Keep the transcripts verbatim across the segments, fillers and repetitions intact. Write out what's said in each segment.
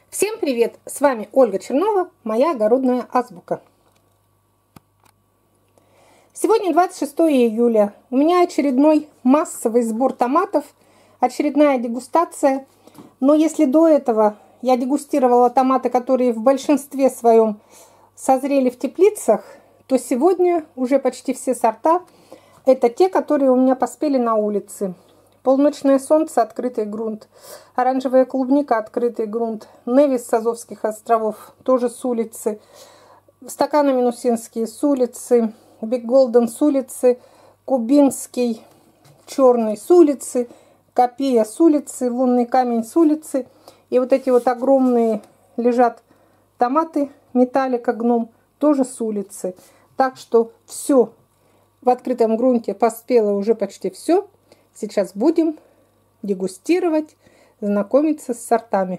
Всем привет! С вами Ольга Чернова, моя огородная азбука. Сегодня двадцать шестое июля. У меня очередной массовый сбор томатов, очередная дегустация. Но если до этого я дегустировала томаты, которые в большинстве своем созрели в теплицах, то сегодня уже почти все сорта это те, которые у меня поспели на улице. Полночное солнце, открытый грунт. Оранжевая клубника, открытый грунт. Невис с Азовских островов, тоже с улицы. Стаканы минусинские с улицы. Биг Голден с улицы. Кубинский черный с улицы. Копия с улицы. Лунный камень с улицы. И вот эти вот огромные лежат томаты металлика гном тоже с улицы. Так что все в открытом грунте поспело уже почти все. Сейчас будем дегустировать, знакомиться с сортами.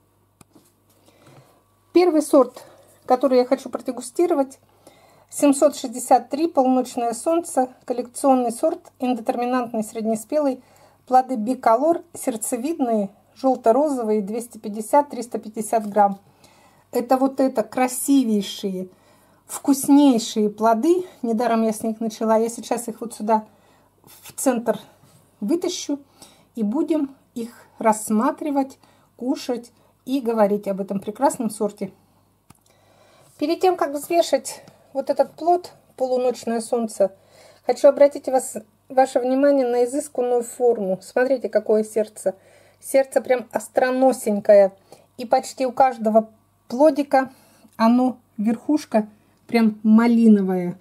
Первый сорт, который я хочу продегустировать, семьсот шестьдесят три полночное солнце, коллекционный сорт, индетерминантный среднеспелый, плоды биколор, сердцевидные, желто-розовые, двести пятьдесят — триста пятьдесят грамм. Это вот это красивейшие, вкуснейшие плоды. Недаром я с них начала. Я сейчас их вот сюда в центр вытащу и будем их рассматривать, кушать и говорить об этом прекрасном сорте. Перед тем, как взвешать вот этот плод полуночное солнце, хочу обратить вас, ваше внимание на изысканную форму. Смотрите, какое сердце. Сердце прям остроносенькое. И почти у каждого плодика оно, верхушка, прям малиновая.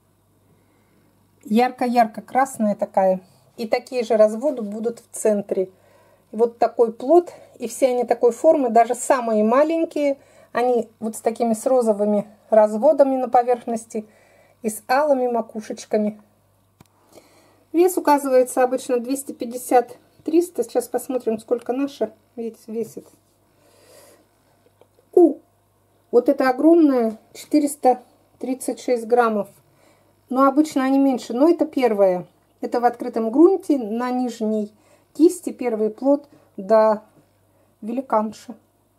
Ярко-ярко красная такая. И такие же разводы будут в центре. Вот такой плод. И все они такой формы, даже самые маленькие, они вот с такими с розовыми разводами на поверхности и с алыми макушечками. Вес указывается обычно двести пятьдесят — триста. Сейчас посмотрим, сколько наша весит. У, вот это огромное, четыреста тридцать шесть граммов. Но обычно они меньше. Но это первое. Это в открытом грунте на нижней кисти первый плод до великанши.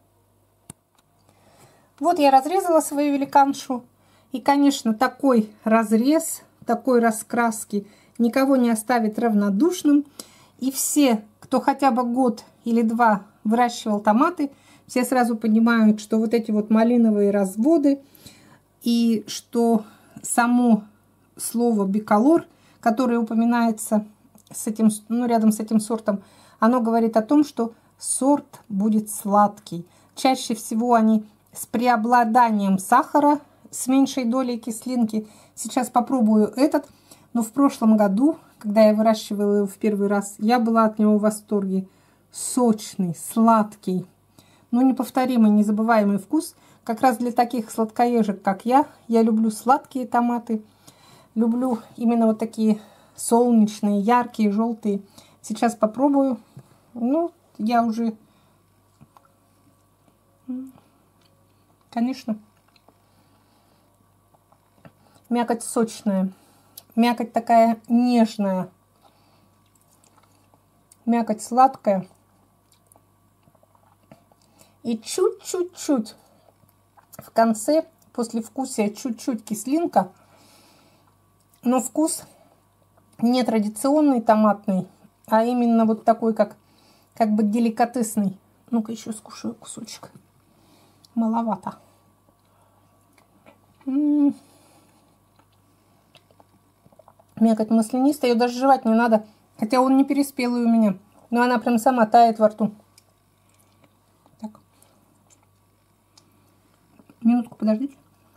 Вот я разрезала свою великаншу. И, конечно, такой разрез, такой раскраски никого не оставит равнодушным. И все, кто хотя бы год или два выращивал томаты, все сразу понимают, что вот эти вот малиновые разводы и что само слово биколор, которое упоминается с этим, ну, рядом с этим сортом, оно говорит о том, что сорт будет сладкий. Чаще всего они с преобладанием сахара, с меньшей долей кислинки. Сейчас попробую этот, но в прошлом году, когда я выращивала его в первый раз, я была от него в восторге. Сочный, сладкий, но неповторимый, незабываемый вкус. Как раз для таких сладкоежек, как я, я люблю сладкие томаты. Люблю именно вот такие солнечные, яркие, желтые. Сейчас попробую. Ну, я уже... Конечно. Мякоть сочная. Мякоть такая нежная. Мякоть сладкая. И чуть-чуть-чуть в конце, после вкусия, чуть-чуть кислинка. Но вкус не традиционный томатный, а именно вот такой, как, как бы деликатесный. Ну-ка еще скушаю кусочек. Маловато. М-м-м. Мякоть маслянистая, ее даже жевать не надо. Хотя он не переспелый у меня. Но она прям сама тает во рту. Так. Минутку подождите.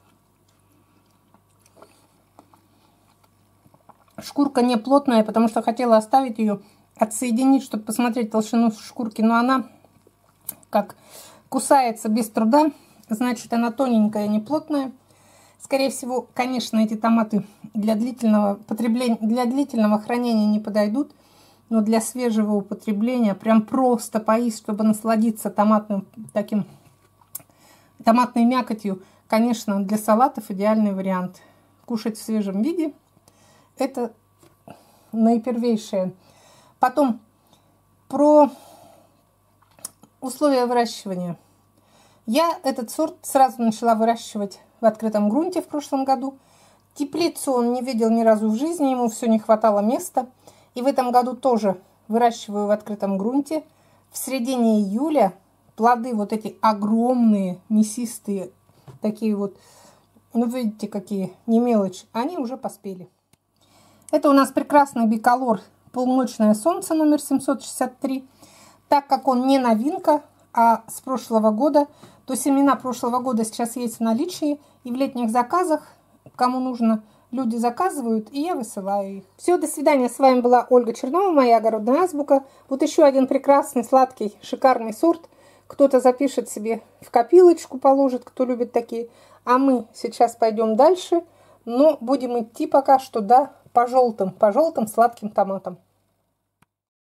Шкурка не плотная, потому что хотела оставить ее, отсоединить, чтобы посмотреть толщину шкурки. Но она как кусается без труда, значит она тоненькая, не плотная. Скорее всего, конечно, эти томаты для длительного потребления, для длительного хранения не подойдут. Но для свежего употребления прям просто поесть, чтобы насладиться томатным таким, томатной мякотью. Конечно, для салатов идеальный вариант. Кушать в свежем виде. Это наипервейшее. Потом про условия выращивания. Я этот сорт сразу начала выращивать в открытом грунте в прошлом году. Теплицу он не видел ни разу в жизни, ему все не хватало места. И в этом году тоже выращиваю в открытом грунте. В середине июля плоды вот эти огромные, мясистые, такие вот, ну видите, какие, не мелочь, они уже поспели. Это у нас прекрасный биколор «Полночное солнце» номер семьсот шестьдесят три. Так как он не новинка, а с прошлого года, то семена прошлого года сейчас есть в наличии. И в летних заказах, кому нужно, люди заказывают, и я высылаю их. Все, до свидания. С вами была Ольга Чернова, моя огородная азбука. Вот еще один прекрасный, сладкий, шикарный сорт. Кто-то запишет себе в копилочку, положит, кто любит такие. А мы сейчас пойдем дальше, но будем идти пока что, да, по желтым, по желтым сладким томатам.